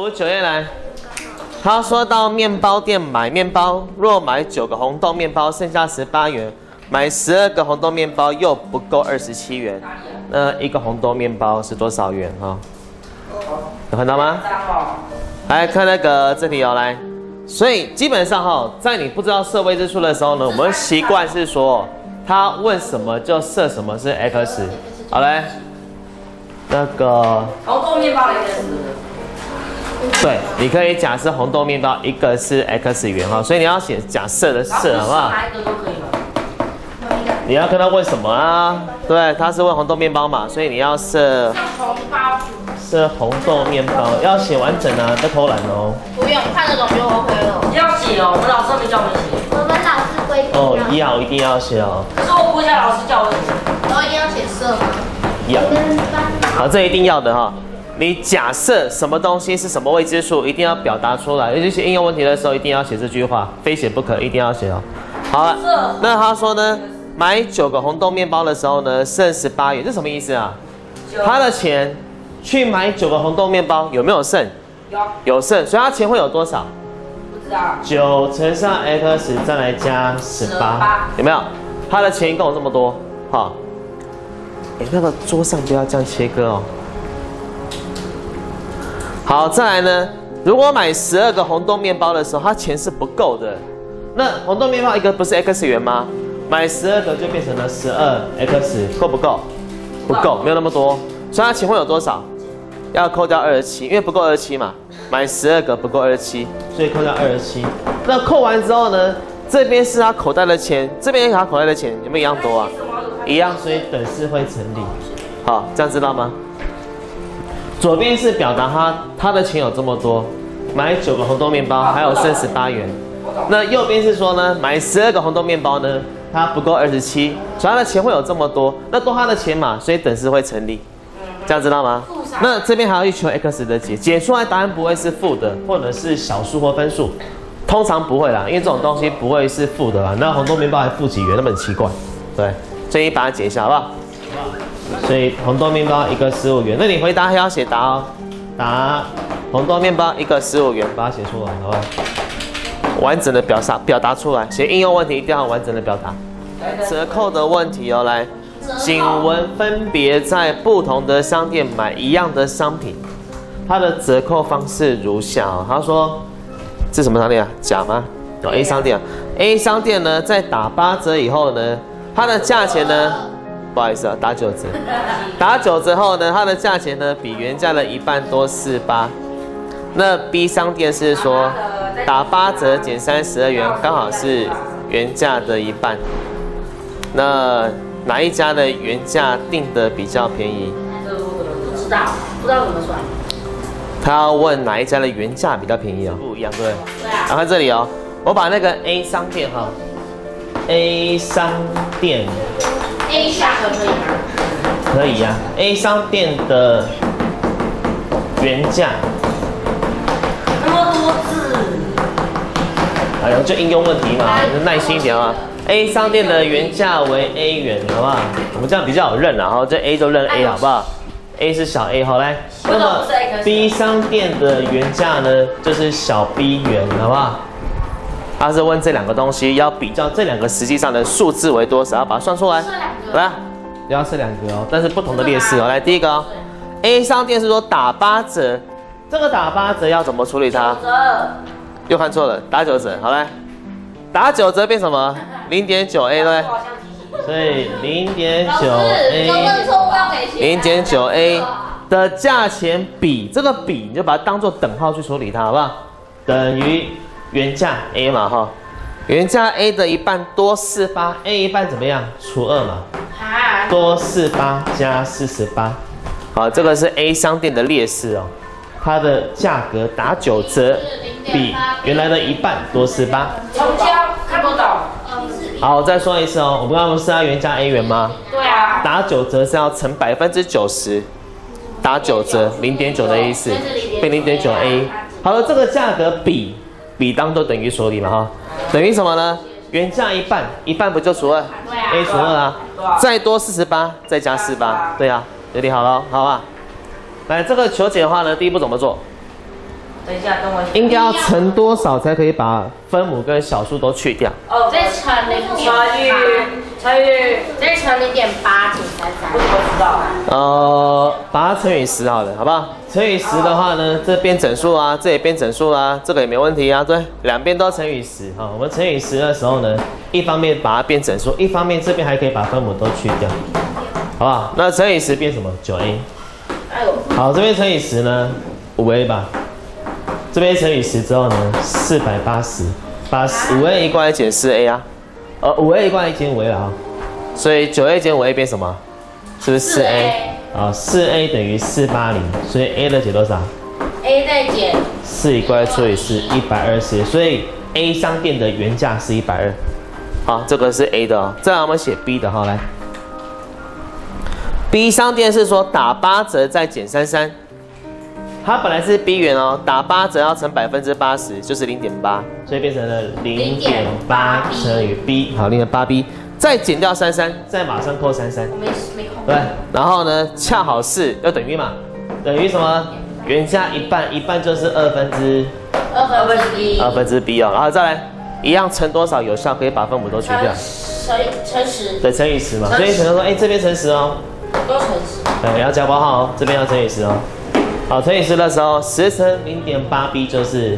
59页来。他说到面包店买面包，若买9个红豆面包，剩下18元，买12个红豆面包又不够27元。那一个红豆面包是多少元哈？有看到吗？来看那个这题哦，来。所以基本上哈，在你不知道设未知数的时候呢，我们习惯是说，他问什么就设什么是 x。好嘞，那个红豆面包的 x。 对，你可以假设红豆面包一个是 x 元哈，所以你要写假设的设，好不好？ 哪一个都可以吗？ 你要跟他问什么啊？对，他是问红豆面包嘛，所以你要设红豆面包，要写完整啊，不偷懒哦。 不用，看得懂就 OK 了。 要写哦，我们老师没叫我们写。 我们老师规定哦，一定要写哦。 可是我国家老师叫我写。 都一定要写色吗？ 要。好，这一定要的哈。你假设什么东西是什么未知数，一定要表达出来。尤其是应用问题的时候，一定要写这句话，非写不可，一定要写哦。好了，那他说呢，买9个红豆面包的时候呢，剩18元，这什么意思啊？他的钱去买9个红豆面包，有没有剩？有剩，所以他钱会有多少？ 不知道。 9乘上 x 再来加18，有没有？他的钱一共有这么多，好。那个桌上不要这样切割哦。好，再来呢，如果买12个红豆面包的时候，他钱是不够的。那红豆面包一个不是 x 元吗？买12个就变成了12x， 够不够？不够，没有那么多。所以他钱会有多少？要扣掉27，因为不够27嘛。买12个不够27，所以扣掉27。那扣完之后呢，这边是他口袋的钱，这边是他口袋的钱，有没有一样多啊？一样，所以等式会成立。好，这样知道吗？左边是表达他的钱有这么多，买9个红豆面包，还有剩18元。那右边是说呢，买12个红豆面包呢，它不够27，所以他的钱会有这么多，那多他的钱嘛，所以等式会成立。这样知道吗？那这边还要去求 x 的解，解出来答案不会是负的，或者是小数或分数，通常不会啦，因为这种东西不会是负的啦。那红豆面包还负几元，那么很奇怪，对，所以你把它解一下好不好？所以红豆面包一个15元，那你回答还要写答哦，答红豆面包一个15元，把它写出来，好不好？完整的表达出来，写应用问题一定要完整的表达。折扣的问题哦，来，请问分别在不同的商店买一样的商品，它的折扣方式如下哦。他说，这什么商店啊？甲吗？哦 ，A 商店啊。A 商店呢，在打8折以后呢，它的价钱呢？不好意思啊，打9折。打9折后呢，它的价钱呢比原价的一半多48。那 B 商店是说打8折减32元，刚好是原价的一半。那哪一家的原价定的比较便宜？ 不知道怎么算。 他要问哪一家的原价比较便宜哦，不一样，对不对？ 对啊。 然后这里哦，我把那个 A 商店哈 ，A 商店。 A 下可以吗？ 可以呀、A 商店的原价， 那么多字， 哎呦，就应用问题嘛，耐心一点啊。A 商店的原价为 A 元，好不好？我们这样比较好认啦，哈，这 A 就认 A 好不好 ？A 是小 a， 好来。那么 B 商店的原价呢，就是小 b 元，好不好？他是问这两个东西，要比较这两个实际上的数字为多少，要把它算出来。来，要设2个哦，但是不同的列式哦。来，第一个哦 ，A 商店是说打8折，这个打8折要怎么处理它？又看错了，打9折。好来，打9折变什么？0.9A 对不对？所以0.9A 的价钱比这个比，你就把它当做等号去处理它，好不好？等于原价 A 嘛哈，原价 A 的一半多48，A 一半怎么样？除2嘛，多48加48。好，这个是 A 商店的列式哦，它的价格打9折，比原来的一半多48。 重教看不懂。 好，我再说一次哦，我们刚刚不是要原价 A 元吗？ 对啊。 打9折是要乘90%，打9折0.9的意思，变0.9A。好了，这个价格比当都等于所里嘛哈，等于什么呢？原价一半，一半不就除2？对啊 ，A 除2啊，再多48，再加48，对啊，有理好了，好吧？来，这个求解的话呢，第一步怎么做？ 等一下，等我。 应该要乘多少才可以把分母跟小数都去掉？ 哦， 再乘0.8， 乘以再乘0.8减33。 我怎么知道？ 把它乘以10好了，好不好？乘以10的话呢，这变整数啊，这也变整数啊，这个也没问题啊，对，两边都乘以10啊。我们乘以10的时候呢，一方面把它变整数，一方面这边还可以把分母都去掉，好不好？那乘以10变什么？9a。好，这边乘以10呢，5a 吧。这边乘以10之后呢，480，把5a 一过来减4a 啊，5a 一过来减5a 了啊，所以9a 减5a 变什么？是不是 4a？ 啊，4a等于480，所以 a 的解多少 ？a 再减 4一过来除以4，120，所以 a 商店的原价是120。好，这个是 a 的哦。再来我们写 b 的哈，来 ，b 商店是说打8折再减33。它本来是 b 元哦，打8折要乘80%，就是0.8，所以变成了0.8乘以 b， 好，0.8b， 再减掉33，再马上扣33， 没空。 对，然后呢，恰好是要等于嘛，等于什么？原价一半，一半就是2分之 b 哦，然后再来一样乘多少有效，可以把分母都去掉， 乘10， 对，乘以10嘛，所以可能说，哎，这边乘10哦， 都乘10， 对，要加括号哦，这边要乘以10哦。好，乘以10的时候，10乘0.8b 就是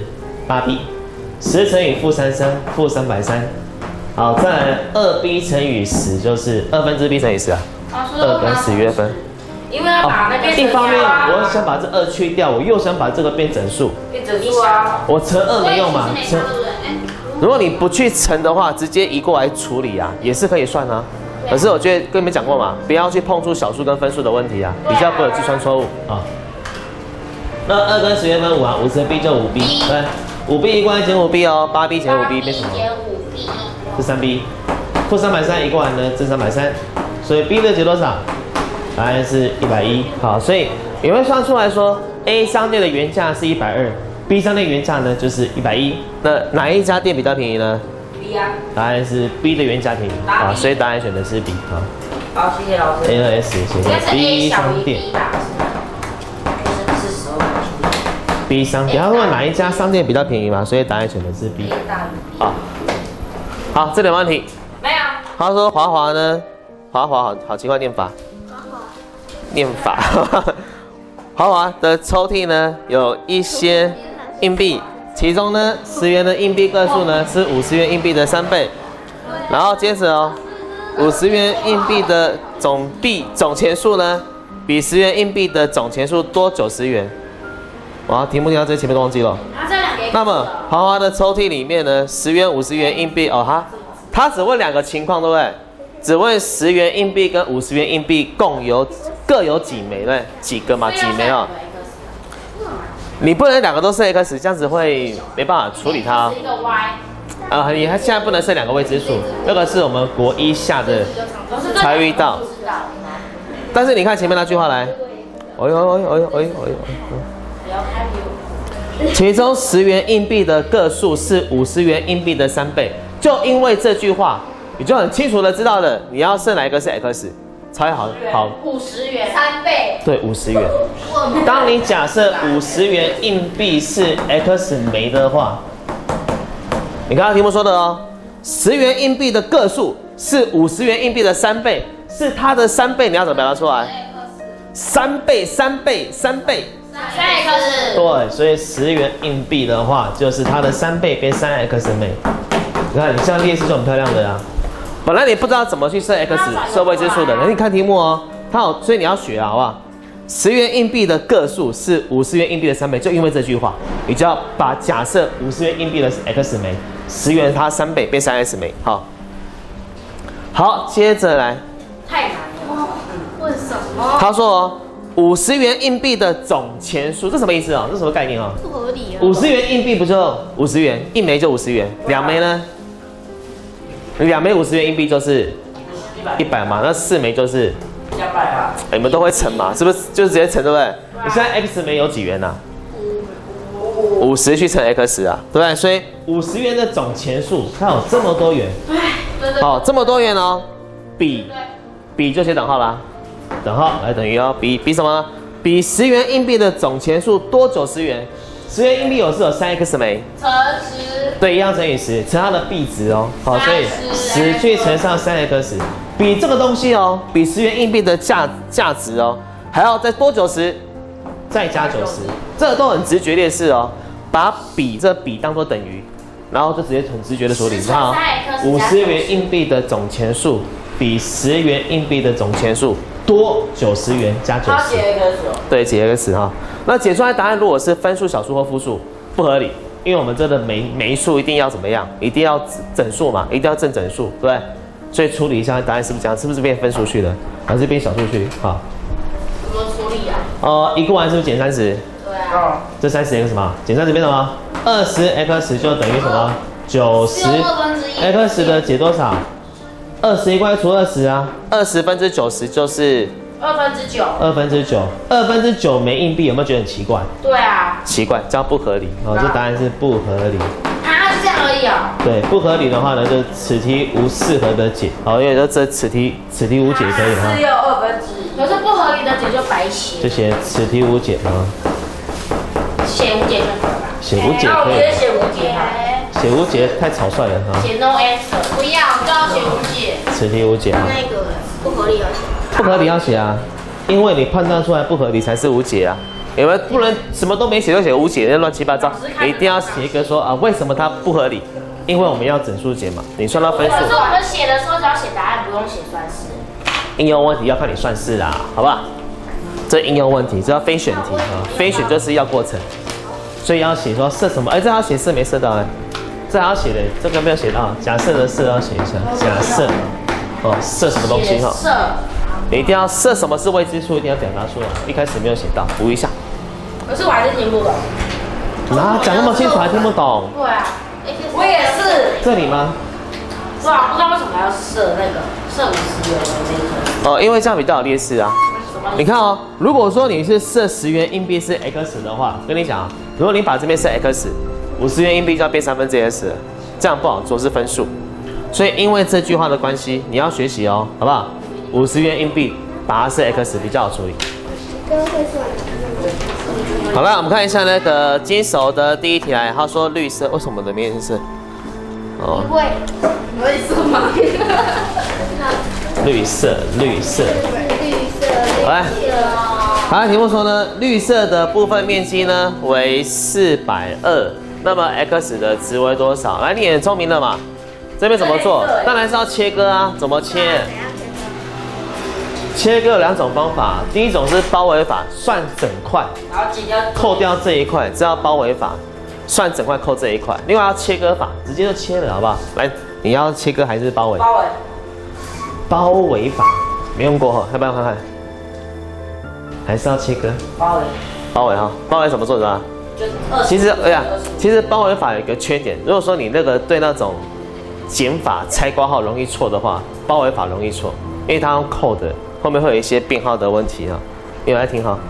8b，10乘以-33，-330。好，再来2b 乘以10就是2分之 b 乘以10啊，2跟10约分。 因为要把那边一方面我想把这2去掉，我又想把这个变整数， 变整数啊。 我乘2没用嘛，如果你不去乘的话，直接移过来处理啊，也是可以算啊。可是我觉得跟你们讲过嘛，不要去碰触小数跟分数的问题啊，比较不会有计算错误啊。那2跟10约分5啊，5乘 b 就5b， 对，5b 一过来减5b 哦，8b 减5b 变什么？是3b， -330一过来呢，正330，所以 b 的解多少？答案是110。好，所以你会算出来说 ，A 商店的原价是120，B 商店原价呢就是110。那哪一家店比较便宜呢 B 啊。 答案是 B 的原价便宜啊，所以答案选的是 B 啊。 好，谢谢老师。 A 和 S 写 B 商店。B 商店，他问哪一家商店比较便宜嘛，所以答案选的是 B。好，好，这点问题没有。 他说华华呢，华华好奇怪念法，念法。华华的抽屉呢有一些硬币，其中呢10元的硬币个数呢是50元硬币的3倍，然后接着哦，50元硬币的总钱数呢比10元硬币的总钱数多90元。哇，题目听到这前面都忘记了。那么华华的抽屉里面呢，10元、50元硬币哦，他只问2个情况，对不对？只问10元硬币跟50元硬币各有几枚，对，几个嘛，几枚哦。你不能2个都是 x， 这样子会没办法处理它。 是一个 y。 你还现在不能设2个未知数，那个是我们国1下的才遇到。但是你看前面那句话来，其中10元硬币的个数是50元硬币的3倍，就因为这句话，你就很清楚的知道了，你要设哪一个是 x 才好。 50元3倍。 对，50元。当你假设50元硬币是 x 枚的话，你看题目说的哦，10元硬币的个数是50元硬币的3倍，是它的3倍，你要怎么表达出来？3倍，3倍，3倍。 3x。 对，所以10元硬币的话，就是它的3倍变3x 枚。你看，你这样列式就很漂亮的呀。本来你不知道怎么去设 x 设未知数的，你看题目哦，所以你要学啊，好不好？10元硬币的个数是50元硬币的3倍，就因为这句话，你就要把假设50元硬币的是 x 枚，10元它3倍变3x 枚。好，接着来。 太难了。问什么？ 他说哦，50元硬币的总钱数，这什么意思啊？这什么概念啊？ 不合理啊。 50元硬币不就50元，一枚就50元，2枚呢？2枚50元硬币就是100嘛，那4枚就是 200啊。 你们都会乘嘛，是不是？就是直接乘，对不对？你现在 x 枚有几元呐？50去乘 x 啊，对不对？所以50元的总钱数，它有这么多元，好，这么多元哦，比就写等号啦。等号来等于哦，比什么？比10元硬币的总钱数多90元 10元硬币有3x 没？ 乘10。 对，一样乘以10，乘它的币值哦。好，所以10去乘上3x，比这个东西哦，比10元硬币的价值哦，还要再多90，再加90，这个都很直觉列式哦。把这比当做等于，然后就直接很直觉的处理。你看啊，50元硬币的总钱数比10元硬币的总钱数多90元加90。 他写 x 对，解 x 哈。那解出来答案如果是分数、小数或复数，不合理，因为我们这个每一数一定要怎么样？一定要整数嘛，一定要正整数，对不对？所以处理一下答案是不是这样？是不是变分数去了，还是变小数去？好。 怎么处理啊？ 一过完是不是减30？ 对啊。 这30x 嘛，减30变什么？20x 就等于什么？90x 的解多少？20块除20啊，20分之90就是2/9没硬币，有没有觉得很奇怪？ 对啊。 奇怪，这样不合理哦，这答案是不合理。 啊，是这样而已啊。 对，不合理的话呢，就此题无适合的解。好，因为说此题无解可以哈。 是有1/2。 可是不合理的解就白写。 就写此题无解啊。 写无解就可以了。 写无解可以。 那我直接写无解。 写无解太草率了哈。 写 no answer。不要，就要写无解。 此题无解啊。 那个不合理要写。 不合理要写啊，因为你判断出来不合理才是无解啊。有没有不能什么都没写就写无解，那乱七八糟？你一定要写一个说啊，为什么它不合理？因为我们要整数解嘛，你算到分数。 可是我们写的时候只要写答案，不用写算式。 应用问题要看你算式啦，好不好？这应用问题，这叫非选题啊，非选就是要过程，所以要写说设什么？这要写设没设到哎，这还要写的，这个没有写到，假设的设要写一下，假设设什么东西哈？ 设。 你一定要设什么是未知数，一定要表达出来。一开始没有写到，补一下。 可是我还是听不懂。 哪讲那么清楚还听不懂？ 对啊， 我也是。 这里吗？ 是啊，不知道为什么要设那个设50元的那个。 因为这样比较有劣势啊。你看哦，如果说你是设10元硬币是 x 的话，跟你讲啊，如果你把这边设 x，50元硬币就要变3/3了，这样不好做，是分数。所以因为这句话的关系，你要学习哦，好不好？50元硬币把它设 x 比较好处理。好了，我们看一下那个金手的第一题来，他说绿色，为什么的面是？ 为什么？ 绿色。来，好，题目说呢，绿色的部分面积呢为420，那么 x 的值为多少？来，你很聪明了嘛？这边怎么做？当然是要切割啊，怎么切？切割有2种方法，第一种是包围法，算整块，扣掉这一块，这叫包围法，算整块扣这一块。另外要切割法，直接就切了，好不好？来，你要切割还是包围？包围法没用过哈，要不要看看？还是要切割？包围哈，包围怎么做的啊？其实包围法有一个缺点，如果说你那个对那种减法拆括号容易错的话，包围法容易错，因为它用扣的。后面会有一些编号的问题哈，你有来听哈。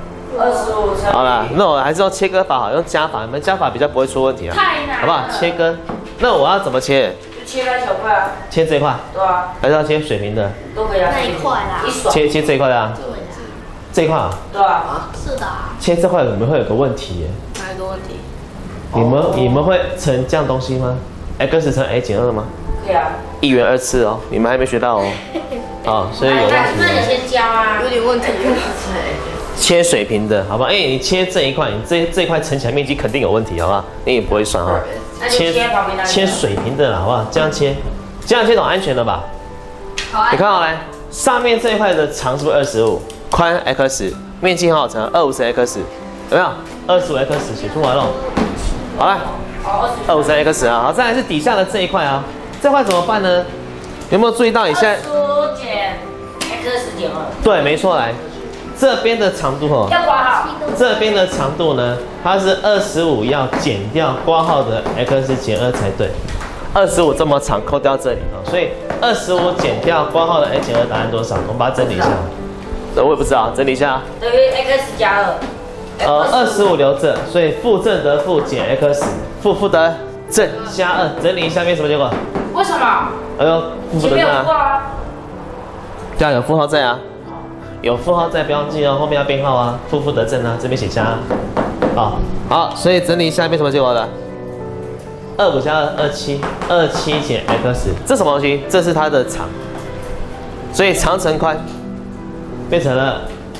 25 好啦，那我还是用切割法好，用加法，你们加法比较不会出问题啊。 太难了。 好不好？切割，那我要怎么切？ 就切那小块啊。 切这一块。 对啊。 还是要切水平的？ 都可以啊。 那一块啦。 切这一块啊。 对的。 这一块啊。 对啊。 是的。 切这块我们会有个问题耶。 哪一个问题？ 你们会乘这样东西吗 ？x 乘 a 减2吗？ 可以啊。 1元2次哦，你们还没学到哦。哦，所以有问题。 那你先教啊。有点问题。 切水平的，好不好？你切这一块，你这一块乘起来面积肯定有问题，好不好？你也不会算哈。切水平的，好不好？这样切总安全了吧？好。你看好来，上面这一块的长是不是25？宽 x， 面积很好乘，250x， 有没有？25x 写出来了。好来，250x 啊，好，再来是底下的这一块啊，这块怎么办呢？有没有注意到你现在 25减 x 减2？ 对，没错，来这边的长度哦， 要挂号。 这边的长度呢，它是25要减掉括号的 x 减2才对。25这么长，扣掉这里啊，所以25减掉括号的 x 减2，答案多少？我们把它整理一下。我也不知道，整理一下。 等于 x 加2。 25留着，所以负正得负减 x， 负得正加2，整理一下变什么结果？ 为什么？ 哎呦，负得正啊！对啊，有负号在啊，有负号在，不要记哦，后面要编号啊，负得正啊，这边写加。 好，所以整理一下变什么结果了？25加2 27，27减 x， 这什么东西？这是它的长，所以长乘宽变成了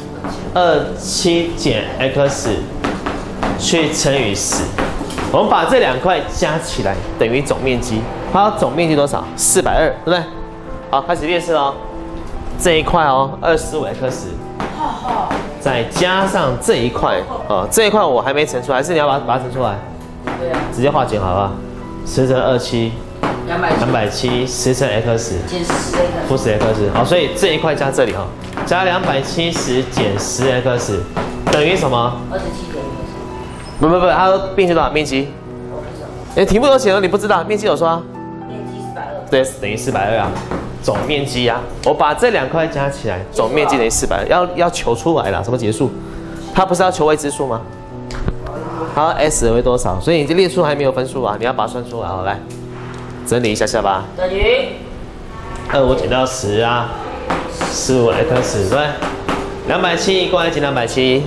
27减 x 去乘以10。我们把这两块加起来等于总面积，它总面积多少？420，对不对？好，开始列式喽。这一块哦，25x，再加上这一块哦，这一块我还没乘出来，还是你要把它乘出来？ 对啊， 直接化简好不好？10乘27，270 10乘 x 减10 x， 负10 x， 好，所以这一块加这里哈，加270减10x 等于什么 27减不，它说面积多少？面积？题目有写了，你不知道面积有说啊？ 面积420。 对，等于420啊。总面积啊，我把这两块加起来，总面积等于420，要求出来了，什么结束？它不是要求未知数吗？好 ，s 为多少？所以你这列出还没有分数啊，你要把它算出来。好，来整理一下下吧。 等于 25减到10啊，15x 对，270过来减270， 减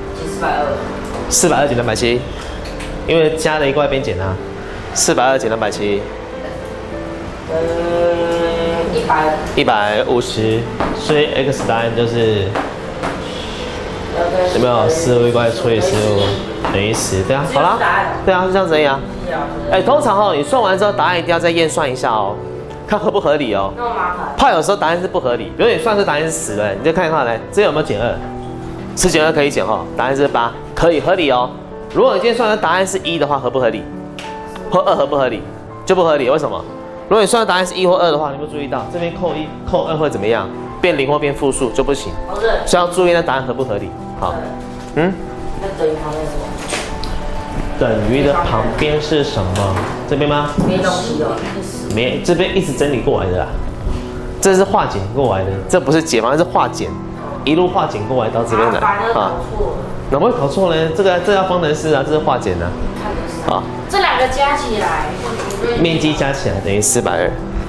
420， 420减270，因为加了一块边减啊，420减270。150，所以 x 答案就是有没有45块除以15等于10？对啊，好啦，对啊，是这样子而已啊。通常哦，你算完之后答案一定要再验算一下哦，看合不合理哦。 那么麻烦。 怕有时候答案是不合理，比如你算出答案是10了，你就看一看来，这有没有减2？10减2可以减哈，答案是8，可以合理哦。如果你今天算的答案是1的话，合不合理？或2合不合理？就不合理，为什么？如果你算的答案是1或2的话，你有没有注意到这边扣1、扣2会怎么样？变0或变负数就不行。所以要注意那答案合不合理。好， 那等于旁边是什么？ 等于的旁边是什么？这边吗？ 没东西哦， 没，这边一直整理过来的啦。这是化简过来的，这不是解方，是化简，一路化简过来到这边来啊。哪会搞错呢？这要方程式啊，这是化简啊。好， 这两个加起来， 面积加起来等于420。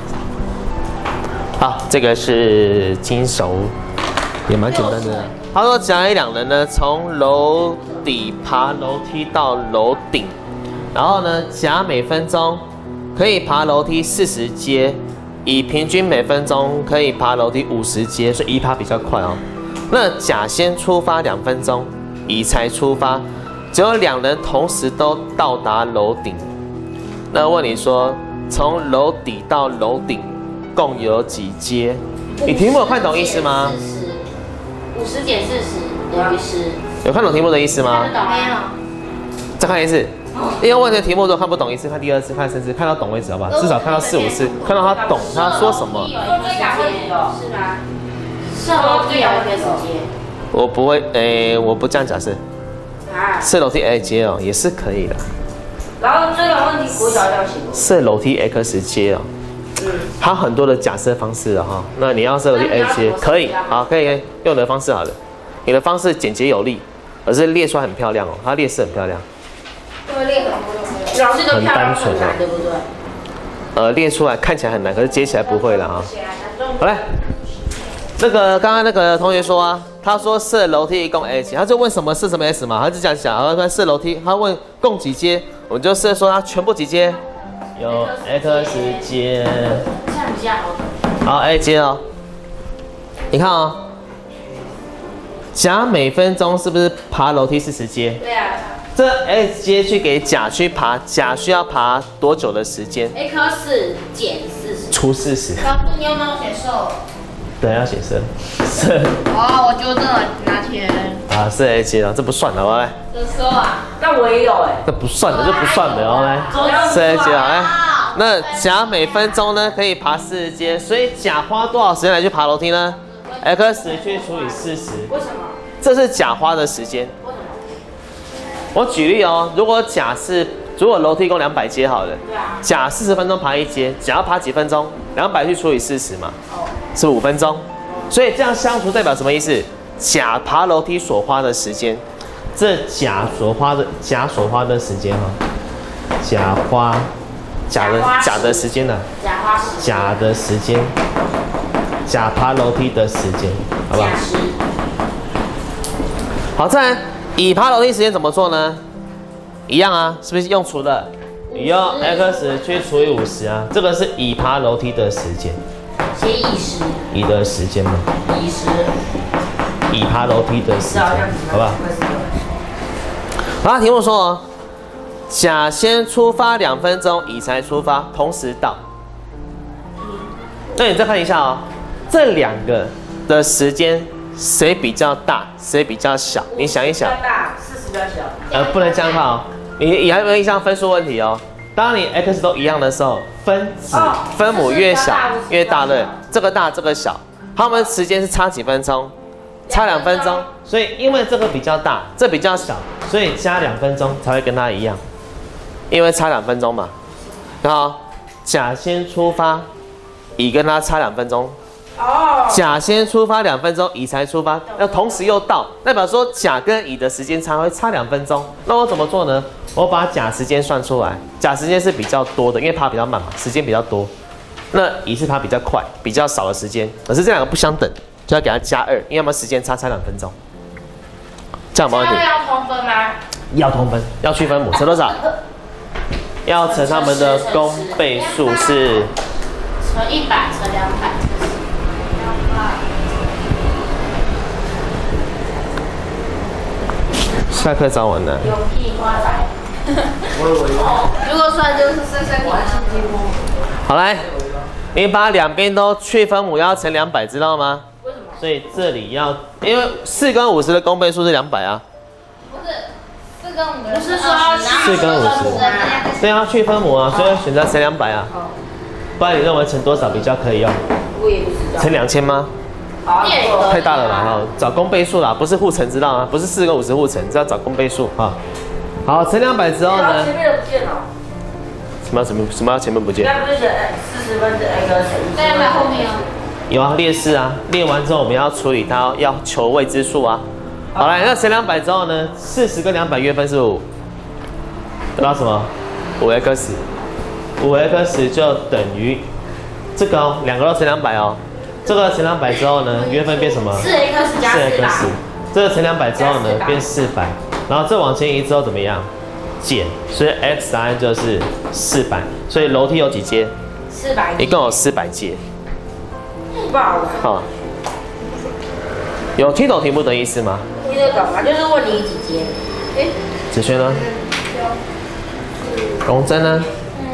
好，这个是金手，也蛮简单的。他说甲乙两人呢，从楼底爬楼梯到楼顶，然后呢，甲每分钟可以爬楼梯40阶，乙平均每分钟可以爬楼梯50阶，所以乙爬比较快哦。那甲先出发2分钟，乙才出发，只有两人同时都到达楼顶。那问你说，从楼底到楼顶共有几阶？你题目有看懂意思吗 ？50减40等于10。 有看懂题目的意思吗？ 没有。 再看一次。因为问的题目都看不懂一次，看第2次，看3次，看到懂为止，好不好？至少看到4、5次，看到他懂他说什么。 是吗？射楼梯有一个时间。 我不会，我不这样假设。射楼梯 A 阶哦，也是可以的。 然后这个问题国小要写。 射楼梯 X 阶哦，它很多的假设方式的哈。那你要射楼梯 A 阶，可以，好，可以用你的方式好了。你的方式简洁有力，而是列出来很漂亮哦，它列式很漂亮。 老师的漂亮很难，对不对？ 列出来看起来很难，可是接起来不会了哈。好嘞，那个刚刚那个同学说啊，他说射楼梯一共 A 阶，他就问什么是什么 S 嘛，他就这样想，他说射楼梯，他问共几阶，我们就设说它全部几阶，有 X 阶， 这样比较好。 好 A 阶哦，你看哦，甲每分钟是不是爬楼梯40阶？ 对啊。 这 X 阶去给甲去爬，甲需要爬多久的时间 ？X 减40 除40。 老师，你有没有写射？ 对，要写射。 哦，我纠正了，拿钱。 啊，是 A 阶了，这不算了，我来。 这说啊？ 但我也有哎。 这不算的，这不算的，我来。是 A 阶啊，来。那甲每分钟呢可以爬40阶，所以甲花多少时间来去爬楼梯呢 ？X 去除以40。 为什么？ 这是甲花的时间。我举例哦，如果楼梯共200阶好了，甲40分钟爬1阶，甲要爬几分钟？200去除以40嘛，是5分钟。所以这样相除代表什么意思？甲爬楼梯所花的时间，这甲所花的时间哈，甲的时间呢？甲的时间，甲爬楼梯的时间，好不好？好，再来。乙爬楼梯时间怎么做呢？ 一样啊，是不是用除的？你用 x 去除以50啊，这个是乙爬楼梯的时间。 写10。 乙的时间嘛。乙爬楼梯的时间，好吧？好，题目说哦，甲先出发2分钟，乙才出发，同时到。那你再看一下哦，这2个的时间谁比较大，谁比较小？你想一想。 比较大，40比较小。 不能这样看哦。你还有没有印象分数问题哦？当你 x 都一样的时候，分母越小越大，对，这个大这个小，它们时间是差几分钟？差2分钟。所以因为这个比较大，这比较小，所以加2分钟才会跟它一样，因为差2分钟嘛。然后甲先出发，乙跟他差2分钟。甲先出发2分钟，乙才出发，那同时又到，代表说甲跟乙的时间差会差2分钟。那我怎么做呢？我把甲时间算出来，甲时间是比较多的，因为爬比较慢嘛，时间比较多。那乙是爬比较快，比较少的时间，可是这2个不相等，就要给它加2，因为它们时间差2分钟。这样没问题。 要通分吗？ 要通分，要去分母，乘多少？要乘它们的公倍数是乘100乘200。 下课早晚呢？ 有屁话来！如果算就是3我还是几乎。 好来，你把2边都去分母要乘200，知道吗？ 为什么？ 所以这里要，因为4跟50的公倍数是200啊。 不是4跟5 不是说要 4跟50，对啊，去分母啊，所以选择乘200啊。不然你认为乘多少比较可以用？ 我也不知道。 乘2000吗？太大了啦，哈，找公倍数啦，不是互乘，知道吗？不是4跟50互乘，只要找公倍数啊。好，乘200之后呢？ 前面的不见了。 什么要前面不见？ 那不是40分之 x 在200后面哦。 有啊，列式啊，列完之后我们要处理它，要求未知数啊。好来，那乘200之后呢？40跟200约分是5，得到什么？5x，5x 就等于这个哦，2个都乘200哦。这个乘200之后呢，约分变什么 ？4x 加400。 这个乘200之后呢，变400，然后这往前移之后怎么样？减，所以 x 答案就是400。所以楼梯有几阶 ？400。 一共有400阶。 不好玩。 好，有听懂题目的意思吗？ 听得懂啊，就是问你几阶。 子轩呢？荣珍呢？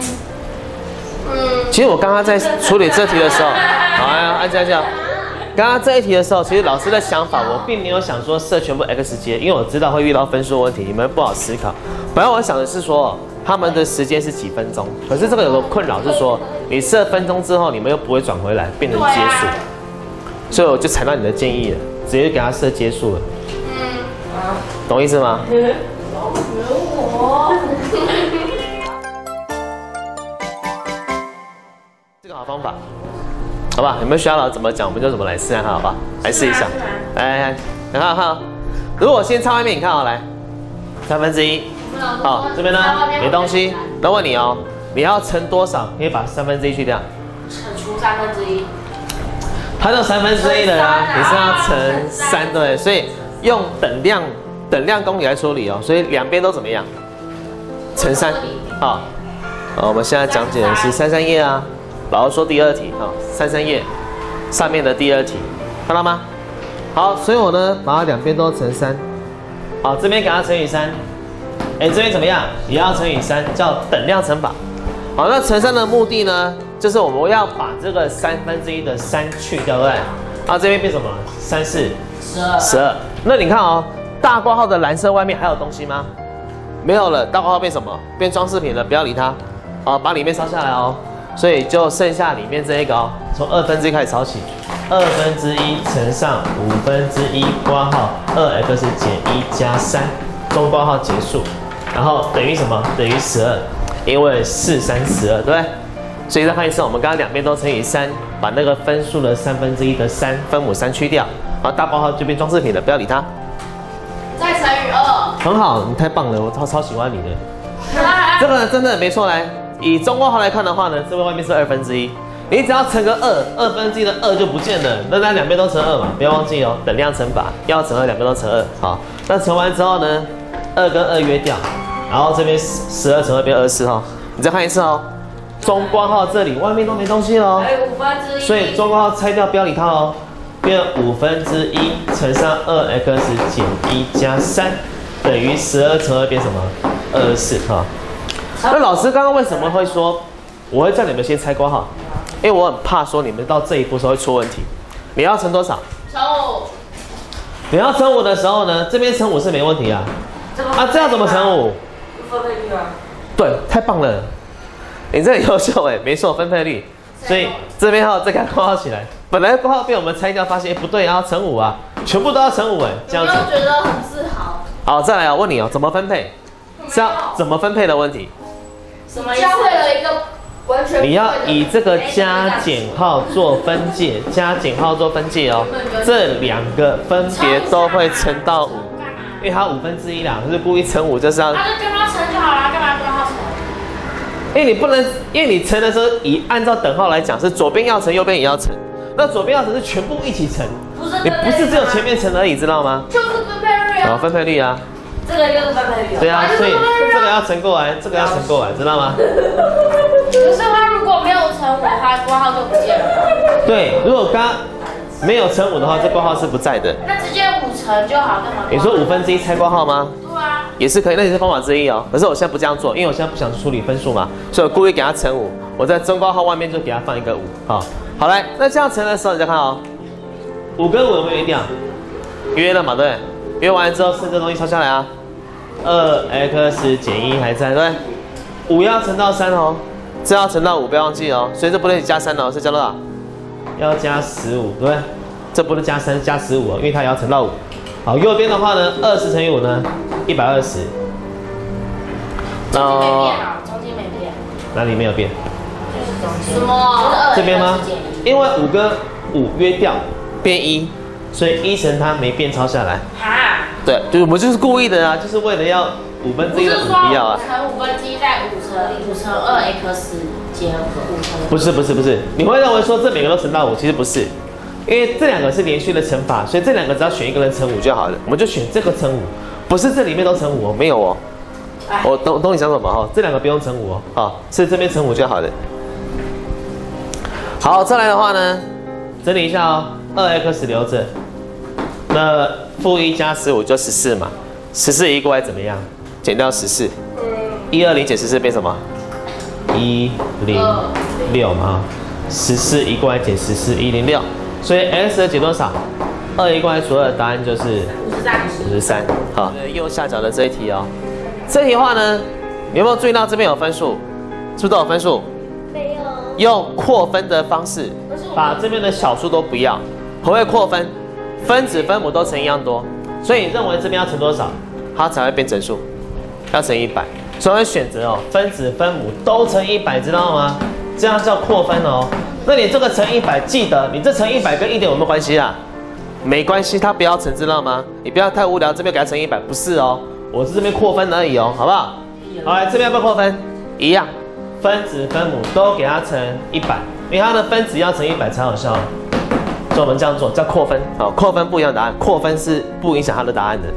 其实我刚刚在处理这题的时候，好，按这样。刚刚这一题的时候，其实老师的想法，我并没有想说设全部 x 阶，因为我知道会遇到分数问题，你们不好思考。本来我想的是说，他们的时间是几分钟，可是这个有个困扰是说，你设分钟之后，你们又不会转回来变成阶数，所以我就采纳你的建议了，直接给他设阶数了。懂意思吗？这个好方法。好吧，有没有学到老师怎么讲，我们就怎么来试看看，好吧？来试一下。来，你看，如果先插外面，你看好，来1/3。好，这边呢没东西。那问你哦，你要乘多少？可以把1/3去掉。 除1/3。 它就1/3的啊，你是要乘3，对，所以用等量公理来处理哦。所以2边都怎么样？乘3。好，我们现在讲解的是33页啊。老师说第2题，33页上面的第2题，看到吗？好，所以我呢把它2边都乘3，好，这边给它乘以3，这边怎么样？也要乘以3，叫等量乘法。好，那乘3的目的呢，就是我们要把这个1/3的3去掉，对不对？啊，这边变什么？3、4、12。那你看哦，大括号的蓝色外面还有东西吗？没有了，大括号变什么？变装饰品了，不要理它。好，把里面抄下来哦。所以就剩下里面这一个哦，从1/2开始抄起，1/2乘上1/5括号2x 减1加3，中括号结束，然后等于什么？等于12，因为4、3、12，对不对？所以再看一次，我们刚刚2边都乘以3，把那个分数的1/3的3分母3去掉，然后大括号就变装饰品了，不要理它。 再乘以2。 很好，你太棒了，我超喜欢你的。这个真的没错，来。以中括号来看的话呢，这边外面是1/2，你只要乘个2，1/2的2就不见了，那2边都乘2嘛，不要忘记哦，等量乘法要乘2，2边都乘2。好，那乘完之后呢，2跟2约掉， 然后这边12乘2变24哈，你再看一次哦。中括号这里外面都没东西喽， 还有1/5， 所以中括号拆掉不要理它哦，变1/5乘上2x减1加3等于12乘2变什么？24哈。那老师刚刚为什么会说我会叫你们先拆括号？因为我很怕说你们到这一步时候会出问题。你要乘多少？ 乘5。 你要乘5的时候呢，这边乘5是没问题啊。啊，这样怎么乘5？ 分配率啊。 对，太棒了，你这很优秀哎，没错，分配率。所以这边号再给它括号起来。本来括号被我们拆掉，发现不对，要乘5啊，全部都要乘5哎，这样子。 有没有觉得很自豪？ 好，再来啊，问你哦，怎么分配？是要怎么分配的问题？ 什么？教会了一个完全你要以这个加减号做分界，加减号做分界哦。这两个分别都会乘到5，因为它1/5啦，就是故意乘5，就是要。 他就跟他乘就好了，干嘛跟他乘？ 因为你不能，因为你乘的时候按照等号来讲，是左边要乘，右边也要乘。那左边要乘是全部一起乘，你不是只有前面乘而已，知道吗？ 就是分配率啊。 分配率啊。 这个就是分配率。 对啊，所以这个要乘过来，这个要乘过来，知道吗？ 可是他如果没有乘5，他括号就不见了。 对，如果刚没有乘5的话，这括号是不在的。 那直接5乘就好，干嘛？ 你说1/5拆括号吗？ 对啊。 也是可以，那也是方法之一哦。可是我现在不这样做，因为我现在不想处理分数嘛，所以我故意给它乘5。我在中括号外面就给它放一个5。好来，那这样乘的时候你再看哦，5跟5有没有约掉？约了嘛，对不对？约完之后剩这东西抄下来啊。2x减1还在，对不对？5要乘到3哦，这要乘到5，不要忘记哦。所以这不能加3哦，是加多少？要加15，对不对？这不是加3，加15哦，因为它也要乘到5。好，右边的话呢，20乘以5呢，120。 中间没变啊，中间没变。 哪里没有变？ 就是中间。 什么？ 这边吗？因为5跟5约掉变1，所以1乘它没变，抄下来。 哈？ 对，我们就是故意的啊，就是为了要1/5的5不要啊。 乘1/5再5乘2x减5乘。 不是，你会认为说这每个都乘到5，其实不是，因为这两个是连续的乘法，所以这两个只要选一个人乘5就好了，我们就选这个乘5，不是这里面都乘5哦，没有哦。我懂你想什么哈？这两个不用乘5哦，好，是这边乘5就好了。好，再来的话呢，整理一下哦，2x 留着，那-1加15就14嘛，14移过来怎么样？减掉14，120减14变什么？106嘛，14移过来减14，106，所以 x 的减多少？2移过来除2，答案就是53。好，右下角的这一题哦。这题的话呢，你有没有注意到这边有分数？是不是都有分数？ 没有。 用扩分的方式，把这边的小数都不要。何谓扩分？分子分母都乘一样多，所以你认为这边要乘多少，它才会变整数？要乘100。所以会选择哦，分子分母都乘100，知道吗？这样叫扩分哦。那你这个乘100，记得你这乘100跟1点有没有关系啊？没关系，它不要乘，知道吗？你不要太无聊，这边给它乘100，不是哦。我是这边扩分而已哦，好不好？好，来这边要不要扩分？一样，分子分母都给它乘100，因为它的分子要乘100才有效。所以我们这样做叫扩分。好，扩分不一样的答案，扩分是不影响它的答案的。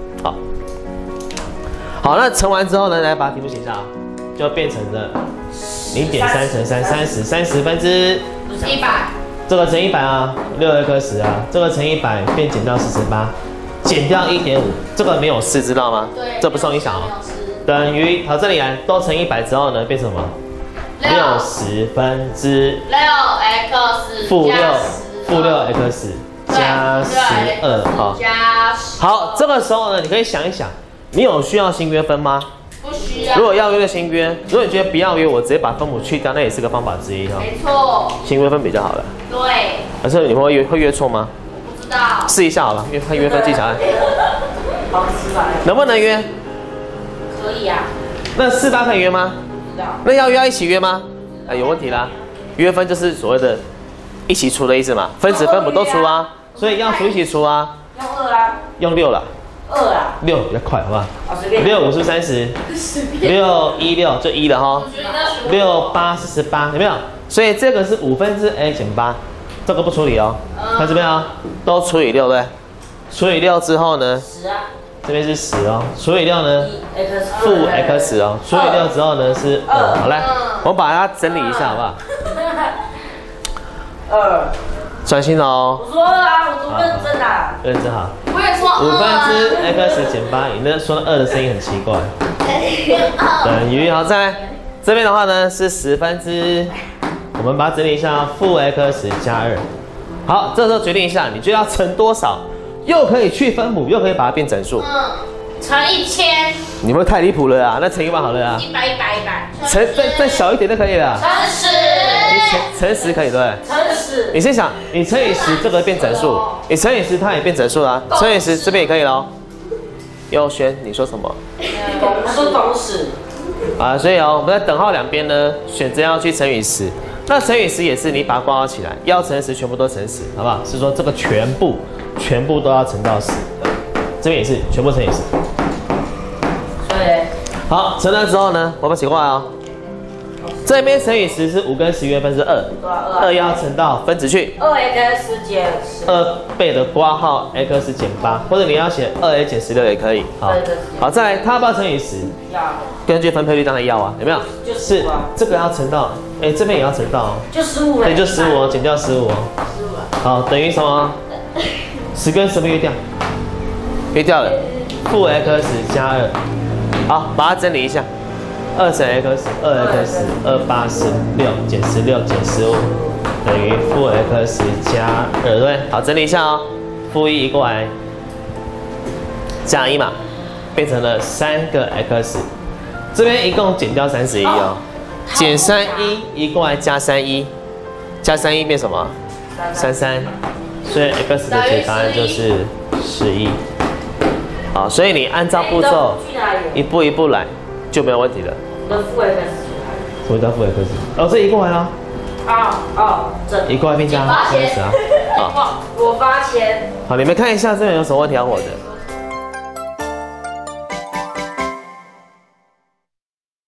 好，那乘完之后呢，来把题目写下，就变成了0.3乘3，30分之 100。 这个乘100啊，6x 啊，这个乘100变减掉48。减掉1.5，这个没有4，知道吗？ 对， 这不受影响哦。等于好，这里来都乘100之后呢，变成什么？60分之 6x -6x 加12。好，好，这个时候呢，你可以想一想，你有需要新约分吗？ 不需要。 如果要约就新约，如果你觉得不要约，我直接把分母去掉，那也是个方法之一哈。 没错。 新约分比较好了。 对。 可是你会约错吗？ 知道， 试一下好了，约分技巧案， 好吃吧？ 能不能约？ 可以啊。 那48可以约吗？ 知道。 那要一起约吗？有问题啦。约分就是所谓的一起除的意思嘛，分子分母都除啊，所以要除一起除啊。 用2啦。 用6啦。 2啦。 6比较快，好不好？6 5是30，6 1 6就1了哈。6 8是18，有没有？所以这个是5分之 a 减8。这个不处理哦，看这边啊，都除以6对，除以6之后呢， 这边是10哦，除以6呢，负 x 哦，除以6之后呢是2。好，来，我把它整理一下，好不好？2，专心哦。 我说了啊，我都认真啊。 认真好。 我也说 5x减8，你那说2的声音很奇怪。等于好，再来这边的话呢是10我们把它整理一下，负 x 加2。好，这时候决定一下，你就要乘多少，又可以去分母，又可以把它变整数。 乘1000。 你们太离谱了啊！那乘100好了啊。 100。 乘再小一点就可以了。 乘10。 乘10可以对不对？ 乘10。 你先想，你乘以10，这个变整数；你乘以10，它也变整数啦。乘以10，这边也可以咯。佑轩，你说什么？ 我说公式。 啊，所以哦，我们在等号两边呢，选择要去乘以10。那乘以10也是你把它挂号起来，要乘10全部都乘10，好不好？是说这个全部都要乘到10。这边也是全部乘以10。 对。 好，乘了之后呢，我们写过来哦。这边乘以10是5跟10约分是2，2要乘到分子去。 2x 减 2倍的括号 x 减8，或者你要写2a 减16也可以。好，再来，它要不要乘以10？ 要。 根据分配率当然要啊，有没有？是这个要乘到，这边也要乘到哦。 就15。 对，就15哦，减掉15哦。好，等于什么？10跟10被约掉，约掉了，负 x 加2。好，把它整理一下。2乘 x，2x，28是6减16减15等于负 x 加2，对不对？好，整理一下哦。负1移过来，加1嘛，变成了3个 x。这边一共减掉31哦，减31移过来加31，加31变什么？33，所以 x 的解答案就是11。好，所以你按照步骤一步一步来。就没有问题了。 我的负 x 什么叫负 x？ 哦，这移过来了。 这移过来并加30啊。 我8000。 好，你们看一下这边有什么问题要我的？